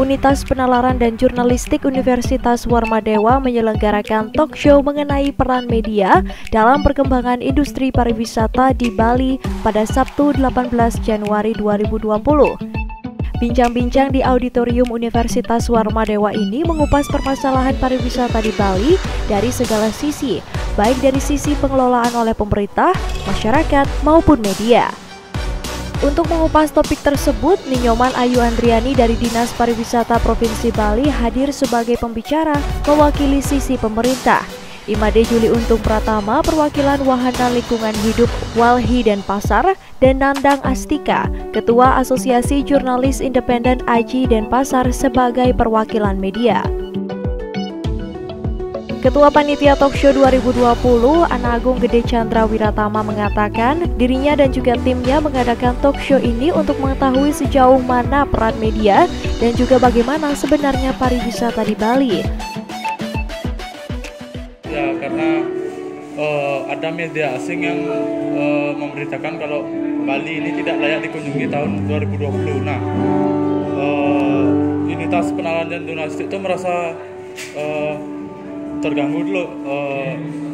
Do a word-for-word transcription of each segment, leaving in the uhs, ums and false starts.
Unitas Penalaran dan Jurnalistik Universitas Warmadewa menyelenggarakan talk show mengenai peran media dalam perkembangan industri pariwisata di Bali pada Sabtu delapan belas Januari dua ribu dua puluh. Bincang-bincang di auditorium Universitas Warmadewa ini mengupas permasalahan pariwisata di Bali dari segala sisi, baik dari sisi pengelolaan oleh pemerintah, masyarakat, maupun media. Untuk mengupas topik tersebut, Ninyoman Ayu Andriani dari Dinas Pariwisata Provinsi Bali hadir sebagai pembicara mewakili sisi pemerintah. Imade Juli Untung Pratama perwakilan Wahana Lingkungan Hidup Walhi dan Pasar, dan Nandang Astika, Ketua Asosiasi Jurnalis Independen Aji dan Pasar sebagai perwakilan media. Ketua Panitia Talkshow dua ribu dua puluh, Ana Agung Gede Chandra Wiratama mengatakan dirinya dan juga timnya mengadakan talkshow ini untuk mengetahui sejauh mana peran media dan juga bagaimana sebenarnya pariwisata di Bali. Ya, karena uh, ada media asing yang uh, memberitakan kalau Bali ini tidak layak dikunjungi tahun dua ribu dua puluh. Nah, uh, Unitas Penalaran dan Jurnalistik itu merasa uh, terganggu dulu uh,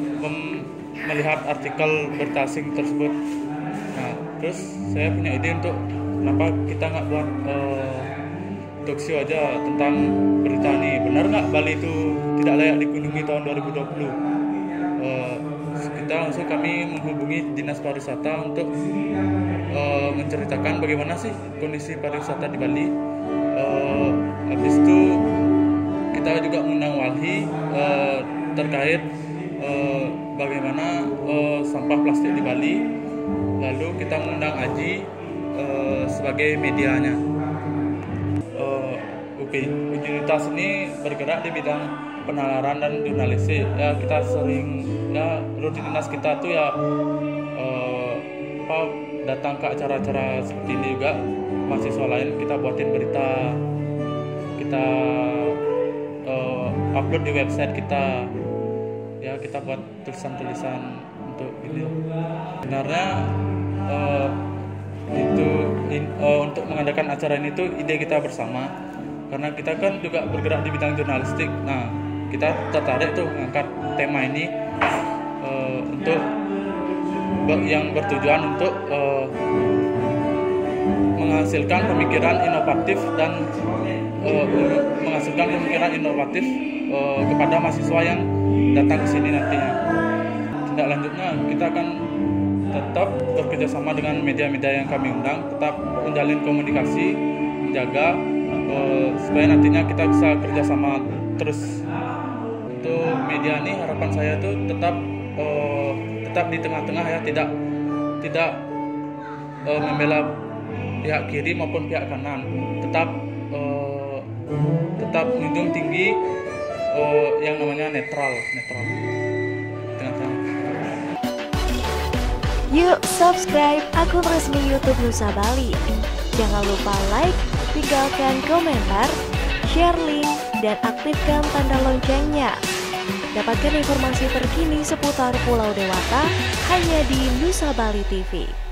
melihat artikel berita asing tersebut. Nah, terus saya punya ide untuk kenapa kita nggak buat uh, talk show aja tentang berita ini. Benar nggak Bali itu tidak layak dikunjungi tahun dua ribu dua puluh? Uh, kita langsung kami menghubungi Dinas Pariwisata untuk uh, menceritakan bagaimana sih kondisi pariwisata di Bali. Uh, habis itu kita juga mengundang Walhi uh, terkait uh, bagaimana uh, sampah plastik di Bali. Lalu kita mengundang Aji uh, sebagai medianya. Uh, Oke, okay. Unitas ini bergerak di bidang penalaran dan jurnalistik. Ya, kita sering ya rutinitas kita tuh ya uh, apa datang ke acara-acara seperti ini juga. Mahasiswa lain kita buatin berita, kita Uh, upload di website kita, ya kita buat tulisan-tulisan untuk ini. Sebenarnya uh, itu in, uh, untuk mengadakan acara ini tuh ide kita bersama, karena kita kan juga bergerak di bidang jurnalistik. Nah, kita tertarik tuh mengangkat tema ini uh, untuk yang bertujuan untuk uh, menghasilkan pemikiran inovatif dan uh, menghasilkan pemikiran inovatif uh, kepada mahasiswa yang datang ke sini nantinya. Tindak lanjutnya kita akan tetap bekerja sama dengan media-media yang kami undang, tetap menjalin komunikasi, menjaga uh, supaya nantinya kita bisa kerjasama terus. Untuk media ini harapan saya tuh tetap uh, tetap di tengah-tengah ya, tidak tidak uh, membela pihak kiri maupun pihak kanan, tetap uh, tetap menjunjung tinggi uh, yang namanya netral, netral. Tengah-tengah. Yuk subscribe akun resmi YouTube Nusa Bali. Jangan lupa like, tinggalkan komentar, share link, dan aktifkan tanda loncengnya. Dapatkan informasi terkini seputar Pulau Dewata hanya di Nusa Bali T V.